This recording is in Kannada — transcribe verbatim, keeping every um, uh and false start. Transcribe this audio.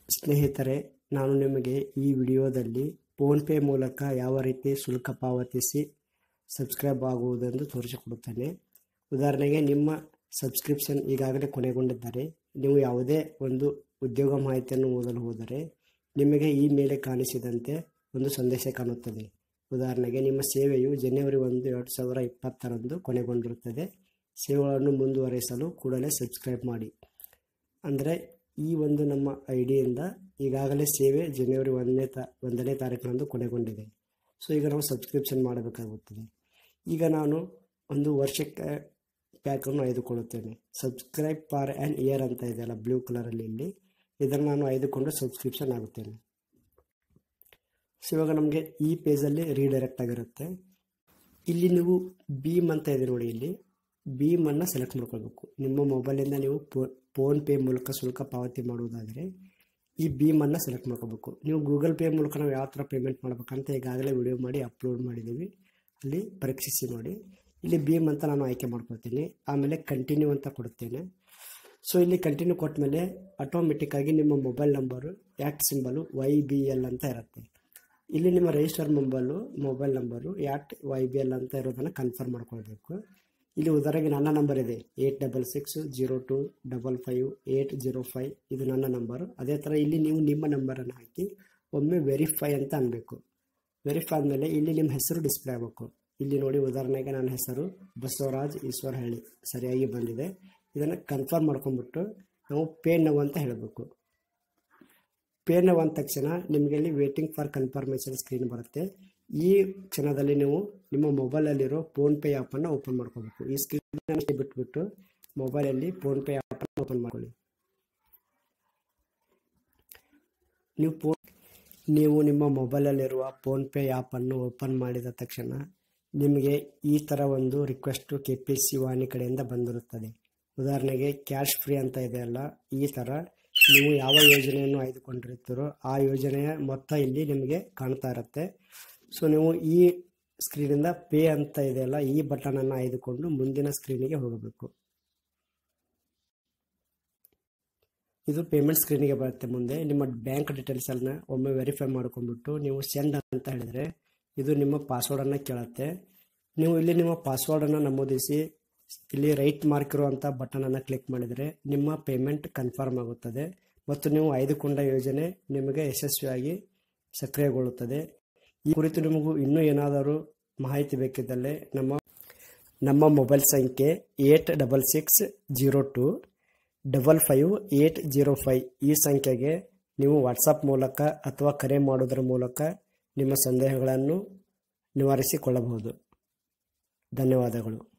ಸ್ನೇಹಿತರೆ, ನಾನು ನಿಮಗೆ ಈ ವಿಡಿಯೋದಲ್ಲಿ ಫೋನ್ಪೇ ಮೂಲಕ ಯಾವ ರೀತಿ ಶುಲ್ಕ ಪಾವತಿಸಿ ಸಬ್ಸ್ಕ್ರೈಬ್ ಆಗುವುದೆಂದು ತೋರಿಸಿಕೊಡುತ್ತೇನೆ. ಉದಾಹರಣೆಗೆ, ನಿಮ್ಮ ಸಬ್ಸ್ಕ್ರಿಪ್ಷನ್ ಈಗಾಗಲೇ ಕೊನೆಗೊಂಡಿದ್ದರೆ ನೀವು ಯಾವುದೇ ಒಂದು ಉದ್ಯೋಗ ಮಾಹಿತಿಯನ್ನು ಓದಲು ಹೋದರೆ ನಿಮಗೆ ಈ ಮೇಲೆ ಕಾಣಿಸಿದಂತೆ ಒಂದು ಸಂದೇಶ ಕಾಣುತ್ತದೆ. ಉದಾಹರಣೆಗೆ, ನಿಮ್ಮ ಸೇವೆಯು ಜನವರಿ ಒಂದು ಎರಡು ಸಾವಿರ ಇಪ್ಪತ್ತರಂದು ಕೊನೆಗೊಂಡಿರುತ್ತದೆ. ಸೇವೆಗಳನ್ನು ಮುಂದುವರಿಸಲು ಕೂಡಲೇ ಸಬ್ಸ್ಕ್ರೈಬ್ ಮಾಡಿ. ಅಂದರೆ ಈ ಒಂದು ನಮ್ಮ ಐ ಡಿಯಿಂದ ಈಗಾಗಲೇ ಸೇವೆ ಜನವರಿ ಒಂದನೇ ತಾ ಒಂದನೇ ತಾರೀಕಿನಂದು ಕೊನೆಗೊಂಡಿದೆ. ಸೊ ಈಗ ನಾವು ಸಬ್ಸ್ಕ್ರಿಪ್ಷನ್ ಮಾಡಬೇಕಾಗುತ್ತದೆ. ಈಗ ನಾನು ಒಂದು ವರ್ಷಕ್ಕೆ ಪ್ಯಾಕನ್ನು ಆಯ್ದುಕೊಳ್ಳುತ್ತೇನೆ. ಸಬ್ಸ್ಕ್ರೈಬ್ ಫಾರ್ ಆ್ಯನ್ ಇಯರ್ ಅಂತ ಇದೆಯಲ್ಲ ಬ್ಲೂ ಕಲರಲ್ಲಿ, ಇಲ್ಲಿ ಇದನ್ನು ನಾನು ಆಯ್ದುಕೊಂಡು ಸಬ್ಸ್ಕ್ರಿಪ್ಷನ್ ಆಗುತ್ತೇನೆ. ಸೊ ಇವಾಗ ನಮಗೆ ಈ ಪೇಜಲ್ಲಿ ರೀಡೈರೆಕ್ಟ್ ಆಗಿರುತ್ತೆ. ಇಲ್ಲಿ ನೀವು ಬೀಮ್ ಅಂತ ಇದೆ ನೋಡಿ, ಇಲ್ಲಿ ಬೀಮನ್ನು ಸೆಲೆಕ್ಟ್ ಮಾಡ್ಕೊಳ್ಬೇಕು. ನಿಮ್ಮ ಮೊಬೈಲಿಂದ ನೀವು ಫೋನ್ ಪೇ ಮೂಲಕ ಶುಲ್ಕ ಪಾವತಿ ಮಾಡುವುದಾದರೆ ಈ ಬೀಮನ್ನು ಸೆಲೆಕ್ಟ್ ಮಾಡ್ಕೋಬೇಕು. ನೀವು ಗೂಗಲ್ ಪೇ ಮೂಲಕ ನಾವು ಯಾವ ಥರ ಪೇಮೆಂಟ್ ಮಾಡ್ಬೇಕಂತ ಈಗಾಗಲೇ ವಿಡಿಯೋ ಮಾಡಿ ಅಪ್ಲೋಡ್ ಮಾಡಿದ್ದೀವಿ, ಅಲ್ಲಿ ಪರೀಕ್ಷಿಸಿ ನೋಡಿ. ಇಲ್ಲಿ ಬೀಮ್ ಅಂತ ನಾನು ಆಯ್ಕೆ ಮಾಡ್ಕೊಳ್ತೀನಿ. ಆಮೇಲೆ ಕಂಟಿನ್ಯೂ ಅಂತ ಕೊಡುತ್ತೇನೆ. ಸೊ ಇಲ್ಲಿ ಕಂಟಿನ್ಯೂ ಕೊಟ್ಟ ಮೇಲೆ ಆಟೋಮೆಟಿಕ್ಕಾಗಿ ನಿಮ್ಮ mobile number at symbol Y B L ಅಂತ ಇರುತ್ತೆ. ಇಲ್ಲಿ ನಿಮ್ಮ register mobile mobile number at Y B L ಅಂತ ಇರೋದನ್ನು ಕನ್ಫರ್ಮ್ ಮಾಡ್ಕೊಳ್ಬೇಕು. ಇಲ್ಲಿ ಉದಾಹರಣೆಗೆ ನನ್ನ ನಂಬರ್ ಇದೆ eight double six zero two double five eight zero five, ಇದು ನನ್ನ ನಂಬರು. ಅದೇ ಥರ ಇಲ್ಲಿ ನೀವು ನಿಮ್ಮ ನಂಬರನ್ನು ಹಾಕಿ ಒಮ್ಮೆ ವೆರಿಫೈ ಅಂತ ಅನ್ಬೇಕು. ವೆರಿಫೈ ಆದಮೇಲೆ ಇಲ್ಲಿ ನಿಮ್ಮ ಹೆಸರು ಡಿಸ್ಪ್ಲೇ ಆಗಬೇಕು. ಇಲ್ಲಿ ನೋಡಿ, ಉದಾಹರಣೆಗೆ ನನ್ನ ಹೆಸರು ಬಸವರಾಜ್ ಈಶ್ವರಹಳ್ಳಿ ಸರಿಯಾಗಿ ಬಂದಿದೆ. ಇದನ್ನು ಕನ್ಫರ್ಮ್ ಮಾಡ್ಕೊಂಡ್ಬಿಟ್ಟು ನಾವು ಪೇ ನೌ ಅಂತ ಹೇಳಬೇಕು. ಪೇ ನೌ ಅಂದ ತಕ್ಷಣ ನಿಮಗೆ ಇಲ್ಲಿ ವೇಟಿಂಗ್ ಫಾರ್ ಕನ್ಫರ್ಮೇಷನ್ ಸ್ಕ್ರೀನ್ ಬರುತ್ತೆ. ಈ ಕ್ಷಣದಲ್ಲಿ ನೀವು ನಿಮ್ಮ ಮೊಬೈಲಲ್ಲಿರೋ ಫೋನ್ಪೇ ಆ್ಯಪನ್ನು ಓಪನ್ ಮಾಡ್ಕೋಬೇಕು. ಈ ಸ್ಕ್ರೀನ್ ಬಿಟ್ಬಿಟ್ಟು ಮೊಬೈಲಲ್ಲಿ ಫೋನ್ಪೇ ಆ್ಯಪನ್ನು ಓಪನ್ ಮಾಡ್ಕೊಳ್ಳಿ. ನೀವು ಫೋನ್ ನೀವು ನಿಮ್ಮ ಮೊಬೈಲಲ್ಲಿರುವ ಫೋನ್ಪೇ ಆ್ಯಪನ್ನು ಓಪನ್ ಮಾಡಿದ ತಕ್ಷಣ ನಿಮಗೆ ಈ ಥರ ಒಂದು request K P C Vani ಕಡೆಯಿಂದ ಬಂದಿರುತ್ತದೆ. ಉದಾಹರಣೆಗೆ ಕ್ಯಾಶ್ ಫ್ರೀ ಅಂತ ಇದೆಯಲ್ಲ, ಈ ಥರ ನೀವು ಯಾವ ಯೋಜನೆಯನ್ನು ಆಯ್ದುಕೊಂಡಿರ್ತೀರೋ ಆ ಯೋಜನೆಯ ಮೊತ್ತ ಇಲ್ಲಿ ನಿಮಗೆ ಕಾಣ್ತಾ ಇರುತ್ತೆ. ಸೊ ನೀವು ಈ ಸ್ಕ್ರೀನಿಂದ ಪೇ ಅಂತ ಇದೆಯಲ್ಲ, ಈ ಬಟನನ್ನು ಆಯ್ದುಕೊಂಡು ಮುಂದಿನ ಸ್ಕ್ರೀನಿಗೆ ಹೋಗಬೇಕು. ಇದು ಪೇಮೆಂಟ್ ಸ್ಕ್ರೀನಿಗೆ ಬರುತ್ತೆ. ಮುಂದೆ ನಿಮ್ಮ ಬ್ಯಾಂಕ್ ಡೀಟೇಲ್ಸನ್ನು ಒಮ್ಮೆ ವೆರಿಫೈ ಮಾಡ್ಕೊಂಡ್ಬಿಟ್ಟು ನೀವು ಸೆಂಡ್ ಅಂತ ಹೇಳಿದರೆ ಇದು ನಿಮ್ಮ ಪಾಸ್ವರ್ಡನ್ನು ಕೇಳುತ್ತೆ. ನೀವು ಇಲ್ಲಿ ನಿಮ್ಮ ಪಾಸ್ವರ್ಡನ್ನು ನಮೂದಿಸಿ ಇಲ್ಲಿ ರೈಟ್ ಮಾರ್ಕ್ ಇರುವಂಥ ಬಟನನ್ನು ಕ್ಲಿಕ್ ಮಾಡಿದರೆ ನಿಮ್ಮ ಪೇಮೆಂಟ್ ಕನ್ಫರ್ಮ್ ಆಗುತ್ತದೆ ಮತ್ತು ನೀವು ಆಯ್ದುಕೊಂಡ ಯೋಜನೆ ನಿಮಗೆ ಯಶಸ್ವಿಯಾಗಿ ಸಕ್ರಿಯಗೊಳ್ಳುತ್ತದೆ. ಈ ಕುರಿತು ನಿಮಗೂ ಇನ್ನೂ ಏನಾದರೂ ಮಾಹಿತಿ ಬೇಕಿದ್ದಲ್ಲಿ ನಮ್ಮ ನಮ್ಮ ಮೊಬೈಲ್ ಸಂಖ್ಯೆ eight double six zero two double five eight zero five ಈ ಸಂಖ್ಯೆಗೆ ನೀವು ವಾಟ್ಸಪ್ ಮೂಲಕ ಅಥವಾ ಕರೆ ಮಾಡುವುದರ ಮೂಲಕ ನಿಮ್ಮ ಸಂದೇಹಗಳನ್ನು ನಿವಾರಿಸಿಕೊಳ್ಳಬಹುದು. ಧನ್ಯವಾದಗಳು.